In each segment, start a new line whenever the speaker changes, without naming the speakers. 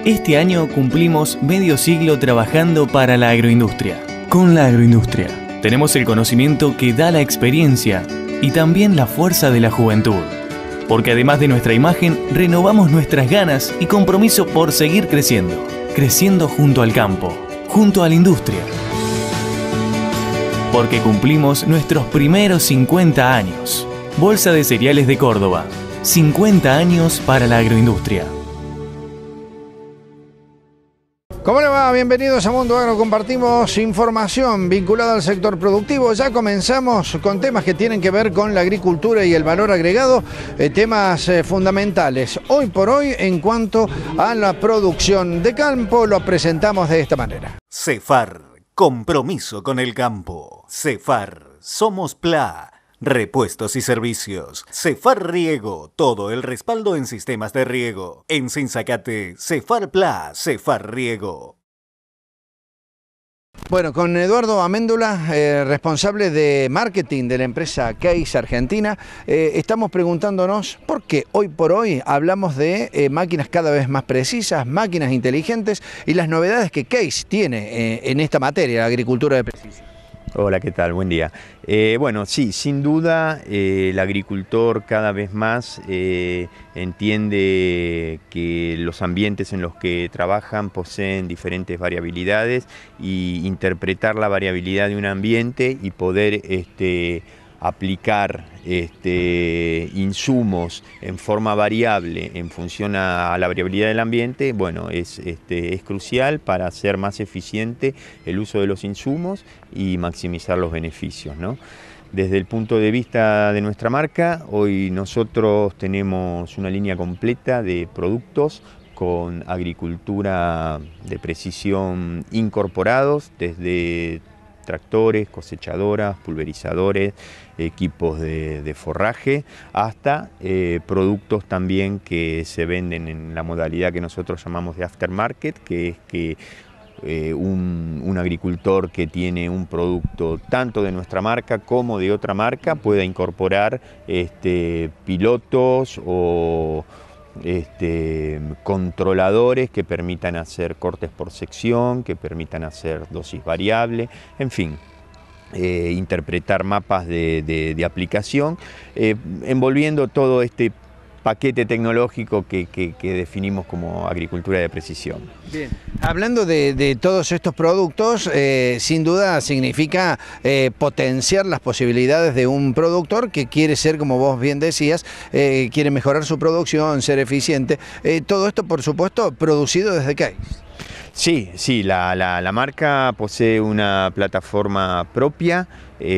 Este año cumplimos medio siglo trabajando para la agroindustria. Con la agroindustria tenemos el conocimiento que da la experiencia y también la fuerza de la juventud. Porque además de nuestra imagen, renovamos nuestras ganas y compromiso por seguir creciendo. Creciendo junto al campo, junto a la industria. Porque cumplimos nuestros primeros 50 años. Bolsa de Cereales de Córdoba. 50 años para la agroindustria.
¿Cómo le va? Bienvenidos a Mundo Agro. Compartimos información vinculada al sector productivo. Ya comenzamos con temas que tienen que ver con la agricultura y el valor agregado, temas fundamentales. Hoy por hoy, en cuanto a la producción de campo, lo presentamos de esta manera.
Cefar, compromiso con el campo. Cefar, somos PLA. Repuestos y servicios. Cefar Riego, todo el respaldo en sistemas de riego. En Sinzacate, Cefar PLA, Cefar Riego.
Bueno, con Eduardo Améndola, responsable de marketing de la empresa Case Argentina, estamos preguntándonos por qué hoy por hoy hablamos de máquinas cada vez más precisas, máquinas inteligentes y las novedades que Case tiene en esta materia, la agricultura de precisión.
Hola, ¿qué tal? Buen día. Bueno, sí, sin duda el agricultor cada vez más entiende que los ambientes en los que trabajan poseen diferentes variabilidades y interpretar la variabilidad de un ambiente y poder aplicar insumos en forma variable en función a la variabilidad del ambiente, bueno, es crucial para hacer más eficiente el uso de los insumos y maximizar los beneficios, ¿no? Desde el punto de vista de nuestra marca, hoy nosotros tenemos una línea completa de productos con agricultura de precisión incorporados, desde tractores, cosechadoras, pulverizadores, equipos de forraje, hasta productos también que se venden en la modalidad que nosotros llamamos de aftermarket, que es que un agricultor que tiene un producto tanto de nuestra marca como de otra marca pueda incorporar pilotos o controladores que permitan hacer cortes por sección, que permitan hacer dosis variable, en fin, interpretar mapas de aplicación, envolviendo todo este paquete tecnológico que definimos como agricultura de precisión.
Bien, hablando de todos estos productos, sin duda significa potenciar las posibilidades de un productor que quiere ser, como vos bien decías, quiere mejorar su producción, ser eficiente. Todo esto, por supuesto, producido desde Case.
Sí, la marca posee una plataforma propia.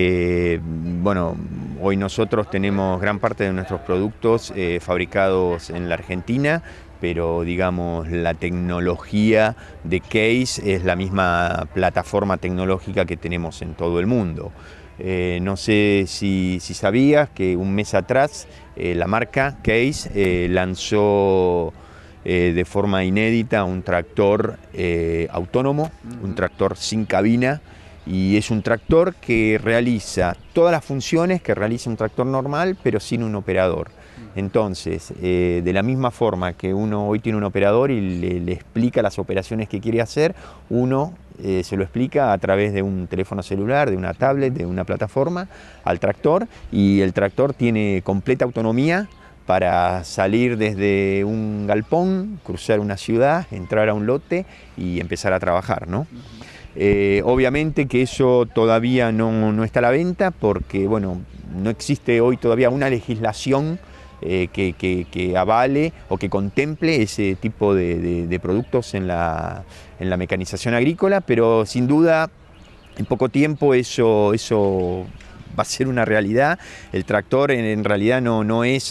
Bueno, hoy nosotros tenemos gran parte de nuestros productos fabricados en la Argentina, pero digamos la tecnología de Case es la misma plataforma tecnológica que tenemos en todo el mundo. No sé si sabías que un mes atrás la marca Case lanzó de forma inédita un tractor autónomo, un tractor sin cabina, y es un tractor que realiza todas las funciones que realiza un tractor normal, pero sin un operador. Entonces, de la misma forma que uno hoy tiene un operador y le explica las operaciones que quiere hacer, uno se lo explica a través de un teléfono celular, de una tablet, de una plataforma, al tractor, y el tractor tiene completa autonomía para salir desde un galpón, cruzar una ciudad, entrar a un lote y empezar a trabajar, ¿no? Obviamente que eso todavía no está a la venta porque, bueno, no existe hoy todavía una legislación que avale o que contemple ese tipo de productos en la mecanización agrícola, pero sin duda en poco tiempo eso va a ser una realidad. El tractor en realidad no es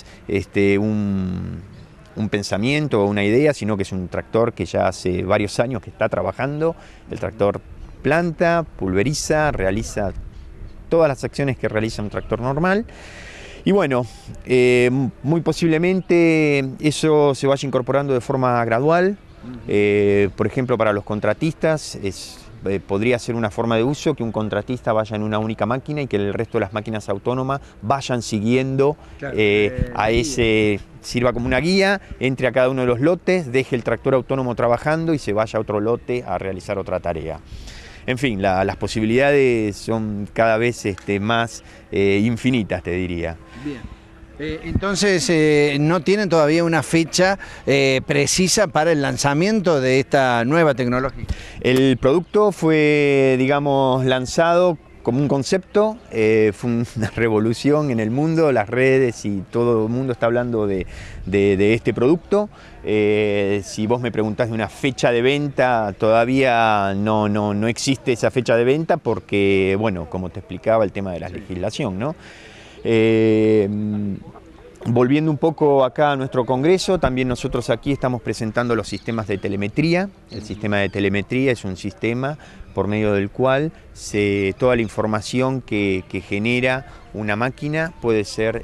un pensamiento o una idea, sino que es un tractor que ya hace varios años que está trabajando. El tractor planta, pulveriza, realiza todas las acciones que realiza un tractor normal. Y bueno, muy posiblemente eso se vaya incorporando de forma gradual. Por ejemplo, para los contratistas es podría ser una forma de uso que un contratista vaya en una única máquina y que el resto de las máquinas autónomas vayan siguiendo a ese, sirva como una guía, entre a cada uno de los lotes, deje el tractor autónomo trabajando y se vaya a otro lote a realizar otra tarea. En fin, las posibilidades son cada vez más infinitas, te diría.
Bien. Entonces, ¿no tienen todavía una fecha precisa para el lanzamiento de esta nueva tecnología?
El producto fue, digamos, lanzado como un concepto, fue una revolución en el mundo, las redes y todo el mundo está hablando de este producto. Si vos me preguntás de una fecha de venta, todavía no existe esa fecha de venta porque, bueno, como te explicaba, el tema de la legislación, ¿no? Volviendo un poco acá a nuestro congreso, también nosotros aquí estamos presentando los sistemas de telemetría. El sistema de telemetría es un sistema por medio del cual toda la información que genera una máquina puede ser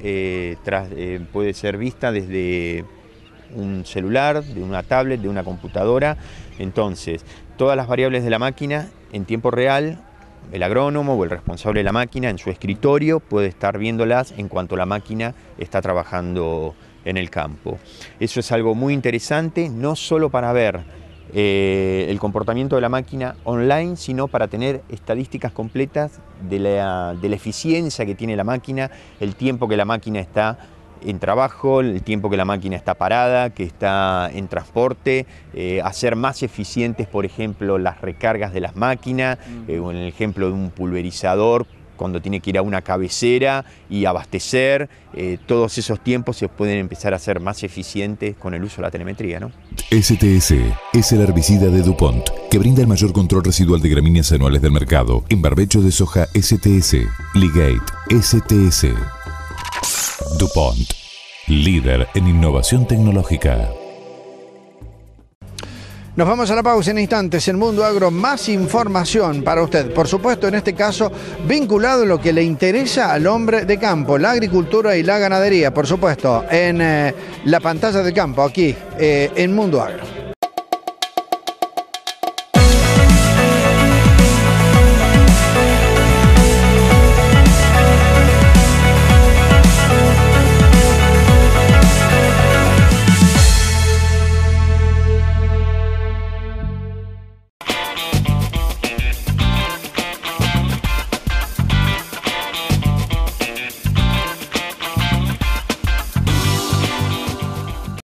vista desde un celular, de una tablet, de una computadora. Entonces, todas las variables de la máquina en tiempo real, el agrónomo o el responsable de la máquina en su escritorio puede estar viéndolas en cuanto la máquina está trabajando en el campo. Eso es algo muy interesante, no solo para ver el comportamiento de la máquina online, sino para tener estadísticas completas de la eficiencia que tiene la máquina, el tiempo que la máquina está en trabajo, el tiempo que la máquina está parada, que está en transporte, hacer más eficientes, por ejemplo, las recargas de las máquinas, o en el ejemplo de un pulverizador, cuando tiene que ir a una cabecera y abastecer, todos esos tiempos se pueden empezar a hacer más eficientes con el uso de la telemetría, ¿no?
STS es el herbicida de DuPont que brinda el mayor control residual de gramíneas anuales del mercado. En barbecho de soja STS, Ligate STS. DuPont, líder en innovación tecnológica.
Nos vamos a la pausa en instantes. En Mundo Agro, más información para usted. Por supuesto, en este caso, vinculado a lo que le interesa al hombre de campo, la agricultura y la ganadería. Por supuesto, en la pantalla del campo, aquí, en Mundo Agro.